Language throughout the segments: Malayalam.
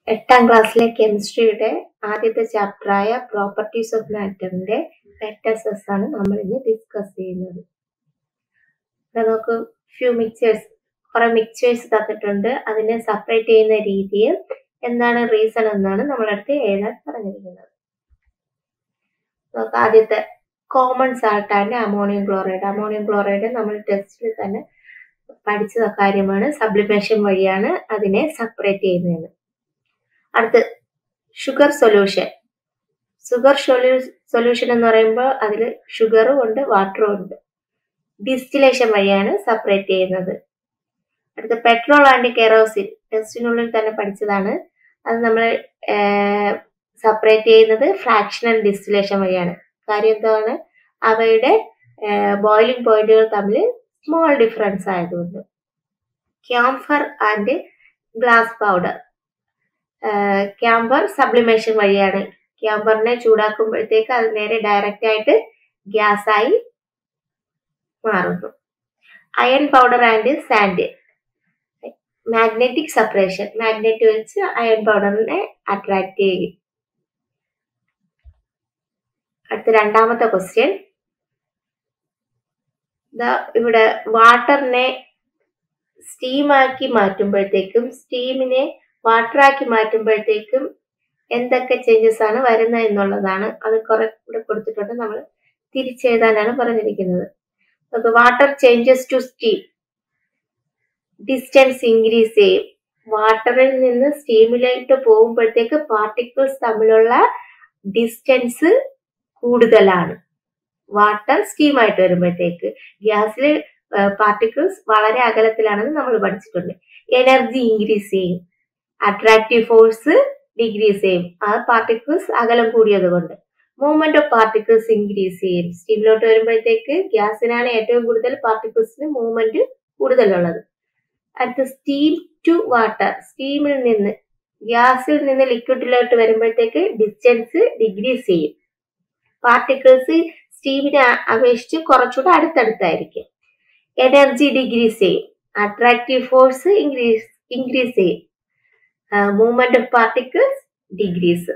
8ാം ക്ലാസ്സിലെ കെമിസ്ട്രിയുടെ ആദ്യത്തെ ചാപ്റ്ററായ പ്രോപ്പർട്ടീസ് ഓഫ് മാറ്ററിന്റെ മെറ്റേഴ്സ് ആണ് നമ്മൾ ഇന്ന് ഡിസ്കസ് ചെയ്യുന്നത്. നമുക്ക് കുറെ മിക്സേഴ്സ് തന്നിട്ടുണ്ട്. അതിനെ സെപ്പറേറ്റ് ചെയ്യുന്ന രീതിയും എന്താണ് റീസൺ എന്നാണ് നമ്മളടുത്ത് എഴുതാൻ പറഞ്ഞിരിക്കുന്നത്. നമുക്ക് ആദ്യത്തെ common salt and ammonium chloride. Ammonium chloride നമ്മൾ ടെസ്റ്റിൽ തന്നെ പഠിച്ച കാര്യമാണ്. സബ്ലിമേഷൻ വഴിയാണ് അതിനെ സെപ്പറേറ്റ് ചെയ്യുന്നത്. അടുത്ത് ഷുഗർ സൊല്യൂഷൻ. സൊല്യൂഷൻ എന്ന് പറയുമ്പോൾ അതിൽ ഷുഗറും ഉണ്ട് വാട്ടറും ഉണ്ട്. ഡിസ്റ്റിലേഷൻ വഴിയാണ് സെപ്പറേറ്റ് ചെയ്യുന്നത്. അടുത്ത് പെട്രോൾ ആൻഡ് കെറോസിൻ ടെസ്റ്റിനുള്ളിൽ തന്നെ പഠിച്ചതാണ്. അത് നമ്മൾ സെപ്പറേറ്റ് ചെയ്യുന്നത് ഫ്രാക്ഷണൽ ഡിസ്റ്റിലേഷൻ വഴിയാണ്. കാര്യം എന്താണ്? അവയുടെ ബോയിലിംഗ് പോയിന്റുകൾ തമ്മിൽ സ്മോൾ ഡിഫറൻസ് ആയതുകൊണ്ട്. Camphor and glass powder. Camphor sublimation വഴിയാണ്. ക്യാമ്പറിനെ ചൂടാക്കുമ്പോഴത്തേക്ക് അത് നേരെ ഡയറക്റ്റ് ആയിട്ട് ഗ്യാസ് ആയി മാറുന്നു. Iron powder and sand. Magnetic separation. Magnet വെച്ച് അയൺ പൗഡറിനെ അട്രാക്ട് ചെയ്യും. അടുത്ത രണ്ടാമത്തെ ക്വസ്റ്റ്യൻ. ഇവിടെ വാട്ടറിനെ സ്റ്റീമാക്കി മാറ്റുമ്പോഴത്തേക്കും സ്റ്റീമിനെ വാട്ടറാക്കി മാറ്റുമ്പോഴത്തേക്കും എന്തൊക്കെ ചേഞ്ചസ് ആണ് വരുന്നത് എന്നുള്ളതാണ്. അത് കുറെ കൂടെ കൊടുത്തിട്ടുണ്ട്. നമ്മൾ തിരിച്ചെഴുതാനാണ് പറഞ്ഞിരിക്കുന്നത്. Water changes to steam. Distance increase ചെയ്യും. വാട്ടറിൽ നിന്ന് സ്റ്റീമിലേക്ക് പോകുമ്പോഴത്തേക്ക് പാർട്ടിക്കിൾസ് തമ്മിലുള്ള ഡിസ്റ്റൻസ് കൂടുതലാണ്. വാട്ടർ സ്റ്റീമായിട്ട് വരുമ്പോഴത്തേക്ക് ഗ്യാസിൽ പാർട്ടിക്കിൾസ് വളരെ അകലത്തിലാണെന്ന് നമ്മൾ പഠിച്ചിട്ടുണ്ട്. എനർജി ഇൻക്രീസ് ചെയ്യും. അട്രാക്റ്റീവ് ഫോഴ്സ് ഡിക്രീസ് ചെയ്യും. ആ പാർട്ടിക്കിൾസ് അകലം കൂടിയത് കൊണ്ട്. മൂവ്മെന്റ് ഓഫ് പാർട്ടിക്കിൾസ് ഇൻക്രീസ് ചെയ്യും. സ്റ്റീമിലോട്ട് വരുമ്പോഴത്തേക്ക് ഗ്യാസിനാണ് ഏറ്റവും കൂടുതൽ പാർട്ടിക്കിൾസിന് മൂവ്മെന്റ് കൂടുതലുള്ളത്. അടുത്ത സ്റ്റീം ടു വാട്ടർ. സ്റ്റീമിൽ നിന്ന് ഗ്യാസിൽ നിന്ന് ലിക്വിഡിലോട്ട് വരുമ്പോഴത്തേക്ക് ഡിസ്റ്റൻസ് ഡിക്രീസ് ചെയ്യും. പാർട്ടിക്കിൾസ് സ്റ്റീമിനെ അപേക്ഷിച്ച് കുറച്ചുകൂടെ അടുത്തടുത്തായിരിക്കും. എനർജി ഡിക്രീസ് ചെയ്യും. അട്രാക്റ്റീവ് ഫോഴ്സ് ഇൻക്രീസ് ചെയ്യും. Movement of particles decrease.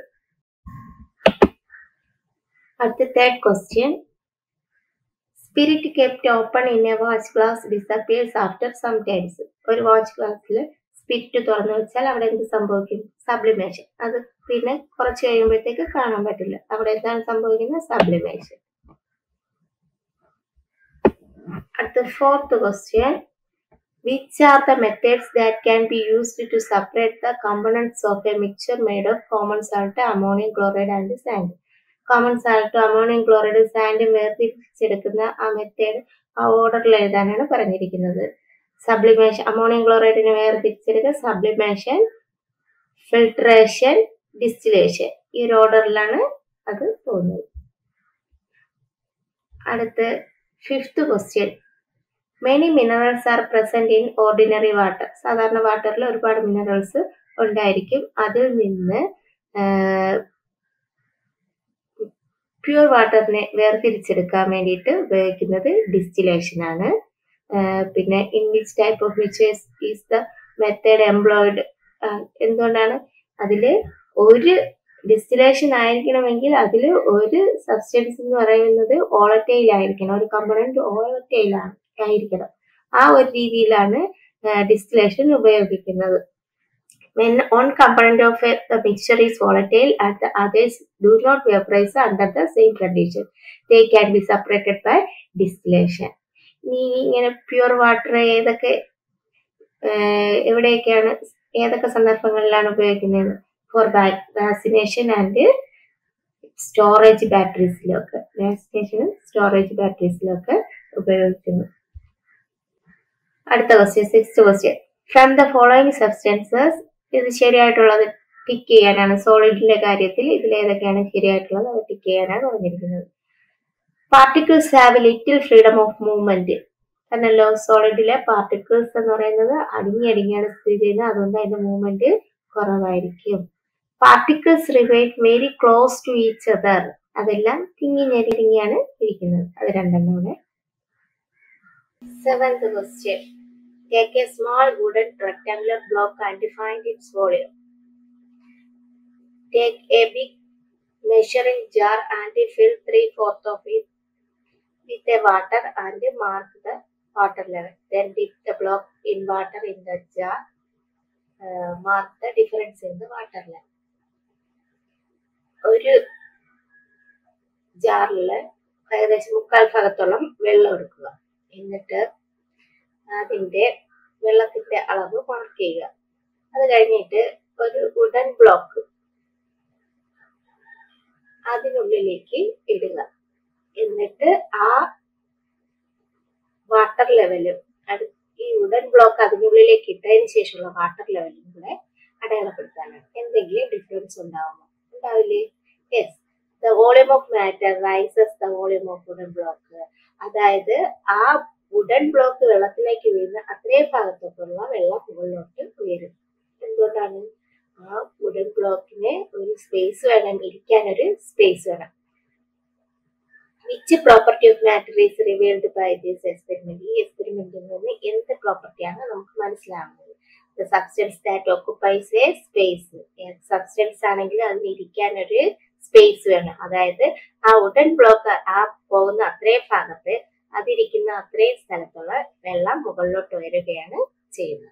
അടുത്ത third question. Spirit kept open in a watch glass disappears after some times. ഒരു വാച്ച് ഗ്ലാസ്സിൽ സ്പിരിറ്റ് തുറന്നു വെച്ചാൽ അവിടെ എന്ത് സംഭവിക്കും? സബ്ലിമേഷൻ. അത് പിന്നെ കുറച്ച് കഴിയുമ്പോഴത്തേക്ക് കാണാൻ പറ്റില്ല. അവിടെ എന്താണ് സംഭവിക്കുന്നത്? സബ്ലിമേഷൻ. അടുത്ത fourth question. Which are the methods that can be used to separate the components of a mixture made of common salt, ammonium chloride and sand? Common salt, ammonium chloride, sand വേർതിരിച്ചെടുക്കുന്ന ആ മെത്തേഡ് ആ ഓർഡറിൽ എഴുതാനാണ് പറഞ്ഞിരിക്കുന്നത്. സബ്ലിമേഷൻ. അമോണിയം ക്ലോറൈഡിനെ വേർതിരിച്ചെടുക്കുക. Sublimation, filtration, distillation. ഈ ഒരു ഓർഡറിലാണ് അത് പോകുന്നത്. അടുത്ത് fifth question. Many minerals are present in ordinary water. സാധാരണ വാട്ടറിൽ ഒരുപാട് മിനറൽസ് ഉണ്ടായിരിക്കും. അതിൽ നിന്ന് പ്യൂർ വാട്ടറിനെ വേർതിരിച്ചെടുക്കാൻ വേണ്ടിയിട്ട് ഉപയോഗിക്കുന്നത് ഡിസ്റ്റിലേഷൻ ആണ്. പിന്നെ in which type of mixtures is the method employed. എന്തുകൊണ്ടാണ്? അതിൽ ഒരു ഡിസ്റ്റിലേഷൻ ആയിരിക്കണമെങ്കിൽ അതിൽ ഒരു സബ്സ്റ്റൻസ് എന്ന് പറയുന്നത് ഓളറ്റൈൽ ആയിരിക്കണം. ഒരു കമ്പോണന്റ് ഓളറ്റൈൽ ആയിരിക്കണം. ആ ഒരു രീതിയിലാണ് ഡിസ്റ്റിലേഷൻ ഉപയോഗിക്കുന്നത്. When one component of the mixture is volatile and the others do not vaporize under the same condition, they can be separated by distillation. ഇങ്ങനെ പ്യൂർ വാട്ടർ ഏതൊക്കെ സന്ദർഭങ്ങളിലാണ് ഉപയോഗിക്കുന്നത്? ഫോർ വാക്സിനേഷൻ ആൻഡ് സ്റ്റോറേജ് ബാറ്ററീസിലൊക്കെ. വാക്സിനേഷനും സ്റ്റോറേജ് ബാറ്ററീസിലൊക്കെ ഉപയോഗിക്കുന്നു. അടുത്ത question, sixth question. From the following substances. ഇത് ശരിയായിട്ടുള്ളത് ടിക്ക് ചെയ്യാനാണ്. സോളിഡിന്റെ കാര്യത്തിൽ ഇതിൽ ഏതൊക്കെയാണ് ശരിയായിട്ടുള്ളത് അത് ടിക്ക് ചെയ്യാനാണ് പറഞ്ഞിരിക്കുന്നത്. Particles have little freedom of movement. എന്നല്ലോ, സോളിഡിലെ പാർട്ടിക്കിൾസ് എന്ന് പറയുന്നത് അടിങ്ങിയാണ് സ്ഥിതി ചെയ്യുന്നത്. അതുകൊണ്ട് അതിന്റെ മൂവ്മെന്റ് കുറവായിരിക്കും. Particles remain very close to each other. അതെല്ലാം തിങ്ങിയാണ് ഇരിക്കുന്നത്. അത് രണ്ടെണ്ണമാണ്. Seventh question. Take a small wooden rectangular block and find its volume. Take a big measuring jar and fill 3/4 of it with the water and mark the water level. Then dip the block in water in the jar. Mark the difference in the water level. ഒരു ജാറിൽ ഏകദേശം 3/4 ഭാഗത്തോളം വെള്ളം എടുക്കുക. എന്നിട്ട് അതിന്റെ വെള്ളത്തിന്റെ അളവ് മാർക്ക് ചെയ്യുക. അത് കഴിഞ്ഞിട്ട് ഒരു വുഡൻ ബ്ലോക്ക് അതിനുള്ളിലേക്ക് ഇടുക. എന്നിട്ട് ആ വാട്ടർ ലെവലും ഈ വുഡൻ ബ്ലോക്ക് അതിനുള്ളിലേക്ക് ഇട്ടതിന് ശേഷമുള്ള വാട്ടർ ലെവലും കൂടെ അടയാളപ്പെടുത്താനാണ്. എന്തെങ്കിലും ഡിഫറൻസ് ഉണ്ടാവുമോ? ഉണ്ടാവില്ലേ? Yes, the volume of matter raises the volume of wooden block. അതായത് ആ വുഡൻ ബ്ലോക്ക് വെള്ളത്തിലേക്ക് വീഴുന്ന അത്രേ ഭാഗത്തേക്കുള്ള വെള്ളം മുകളിലോട്ട് ഉയരും. എന്തുകൊണ്ടാണ്? ആ വുഡൻ ബ്ലോക്കിന് ഒരു സ്പേസ് വേണം, ഇരിക്കാൻ ഒരു സ്പേസ് വേണം. Which property of matter is revealed by this experiment? ഈ എക്സ്പെരിമെന്റിൽ നിന്ന് എന്ത് പ്രോപ്പർട്ടിയാണ് നമുക്ക് മനസ്സിലാവുന്നത്? The substance that occupies a space. Substance ആണെങ്കിൽ അതിന് ഇരിക്കാൻ ഒരു സ്പേസ് വേണം. അതായത് ആ വുഡൻ ബ്ലോക്ക് ആ പോകുന്ന അത്രയും ഭാഗത്ത് അതിരിക്കുന്ന അത്രയും സ്ഥലത്തുള്ള വെള്ളം മുകളിലോട്ട് വരികയാണ് ചെയ്യുന്നത്.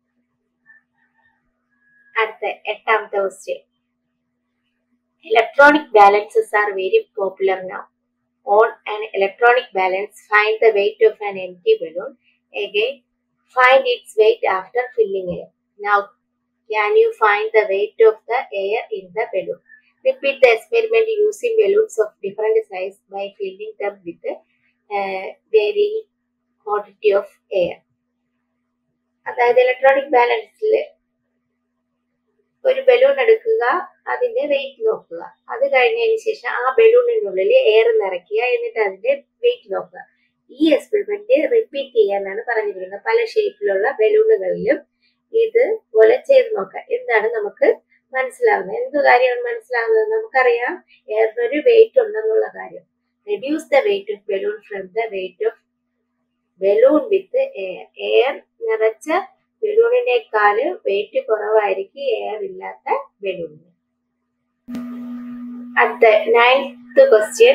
അടുത്ത 8ാമത്തെ question. Electronic balances are very popular now. On an electronic balance, find the weight of an empty balloon. Again, find its weight after filling air. Now, can you find the weight of the air in the balloon? Repeat the experiment using balloons of different size by filling them with varying quantity of air. അതായത് ഇലക്ട്രോണിക് ബാലൻസിൽ ഒരു ബലൂൺ എടുക്കുക, അതിന്റെ വെയിറ്റ് നോക്കുക. അത് കഴിഞ്ഞതിന് ശേഷം ആ ബലൂണിനുള്ളിൽ എയർ നിറയ്ക്കുക, എന്നിട്ട് അതിന്റെ വെയിറ്റ് നോക്കുക. ഈ എക്സ്പെരിമെന്റ് റിപ്പീറ്റ് ചെയ്യാനാണ് പറഞ്ഞിരിക്കുന്നത്. പല ഷേപ്പിലുള്ള ബലൂണുകളിലും ഇതുപോലെ ചെയ്ത് നോക്കാം. എന്താണ് നമുക്ക് മനസ്സിലാവുന്നത്? എന്ത് കാര്യമാണ് മനസ്സിലാവുന്നത്? നമുക്കറിയാം എയറിനൊരു വെയിറ്റ് ഉണ്ടെന്നുള്ള കാര്യം. Reduce the weight of balloon from the weight of balloon with air. Air നിറച്ച ബലൂണിനേക്കാള് വെയിറ്റ് കുറവായിരിക്കും എയർ ഇല്ലാത്ത ബലൂണിന്. അടുത്ത 9th question.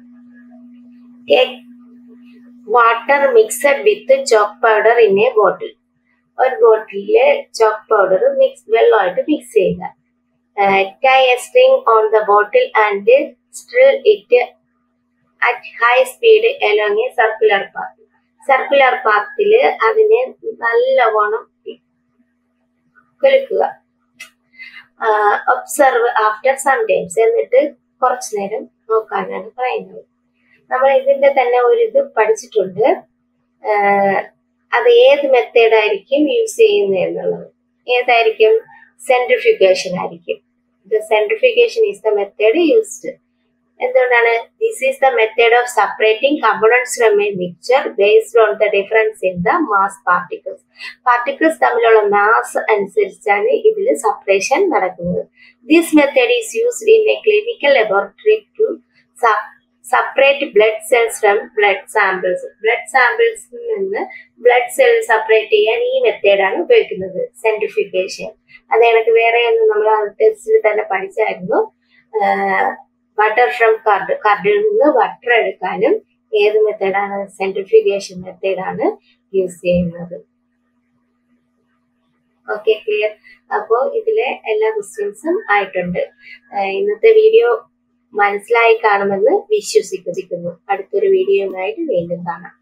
Water mixed with chalk powder in a bottle. ഒരു ബോട്ടിലില് ചോക്ക് പൗഡർ വെള്ളമായിട്ട് മിക്സ് ചെയ്യുക. Tie a string on the bottle and stir it at high speed along a circular path. Circular പാത്തില് അതിനെ നല്ലവണ്ണം കുലുക്കുക. Observe after some times. എന്നിട്ട് കുറച്ചു നേരം നോക്കാനാണ് പറയുന്നത്. നമ്മൾ ഇതിന്റെ തന്നെ ഒരു ഇത് പഠിച്ചിട്ടുണ്ട്. അത് ഏത് മെത്തേഡായിരിക്കും യൂസ് ചെയ്യുന്നത് എന്നുള്ളത്. ഏതായിരിക്കും? സെൻട്രിഫ്യൂഗേഷൻ ആയിരിക്കും. The centrifugation is the method used. എന്തുകൊണ്ടാണ്? This is the method of separating components from a mixture based on the difference in the mass particles. Particles തമ്മിലുള്ള മാസ് അനുസരിച്ചാണ് ഇതിൽ സെപ്പറേഷൻ നടക്കുന്നത്. This method is used in a clinical laboratory to separate blood cells from blood samples. Blood സാമ്പിൾസിൽ നിന്ന് ബ്ലഡ് സെൽ സെപ്പറേറ്റ് ചെയ്യാൻ ഈ മെത്തേഡാണ് ഉപയോഗിക്കുന്നത്, സെൻട്രിഫ്യൂഗേഷൻ. അത് കണക്ക് വേറെ ഒന്ന് നമ്മൾ ടെസ്റ്റിൽ തന്നെ പഠിച്ചായിരുന്നു. വാട്ടർ ഫ്രം കർഡിൽ നിന്ന് വാട്ടർ എടുക്കാനും ഏത് മെത്തേഡാണ്? സെൻട്രിഫ്യൂഗേഷൻ മെത്തേഡാണ് യൂസ് ചെയ്യുന്നത്. Okay, clear? അപ്പോൾ ഇതിലെ എല്ലാ ക്വസ്റ്റ്യൻസും ആയിട്ടുണ്ട്. ഇന്നത്തെ വീഡിയോ മനസ്സിലായി കാണുമെന്ന് വിശ്വസിക്കുന്നു. അടുത്തൊരു വീഡിയോയുമായിട്ട് വീണ്ടും കാണാം.